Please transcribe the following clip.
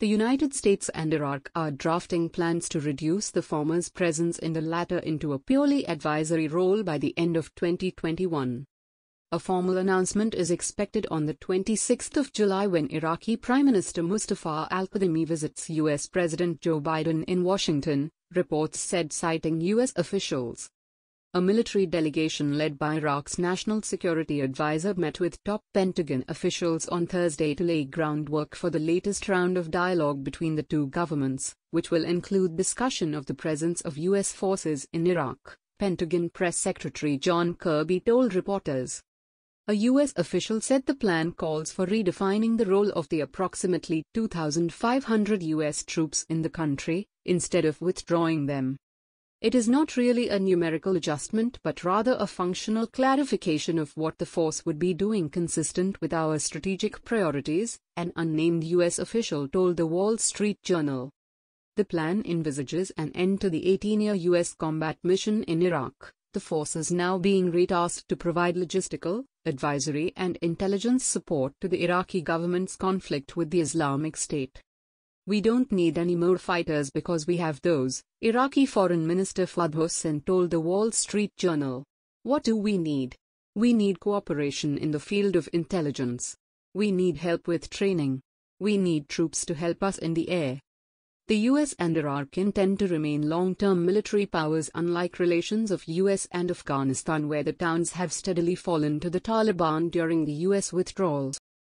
The United States and Iraq are drafting plans to reduce the former's presence in the latter into a purely advisory role by the end of 2021. A formal announcement is expected on the 26th of July when Iraqi Prime Minister Mustafa al-Kadhimi visits U.S. President Joe Biden in Washington, reports said, citing U.S. officials. A military delegation led by Iraq's National Security Advisor met with top Pentagon officials on Thursday to lay groundwork for the latest round of dialogue between the two governments, which will include discussion of the presence of U.S. forces in Iraq, Pentagon Press Secretary John Kirby told reporters. A U.S. official said the plan calls for redefining the role of the approximately 2,500 U.S. troops in the country, instead of withdrawing them. It is not really a numerical adjustment but rather a functional clarification of what the force would be doing consistent with our strategic priorities, an unnamed U.S. official told the Wall Street Journal. The plan envisages an end to the 18-year U.S. combat mission in Iraq, the forces now being retasked to provide logistical, advisory and intelligence support to the Iraqi government's conflict with the Islamic State. We don't need any more fighters because we have those, Iraqi Foreign Minister Fuad Hussein told the Wall Street Journal. What do we need? We need cooperation in the field of intelligence. We need help with training. We need troops to help us in the air. The US and Iraq intend to remain long-term military powers, unlike relations of US and Afghanistan, where the towns have steadily fallen to the Taliban during the US withdrawal.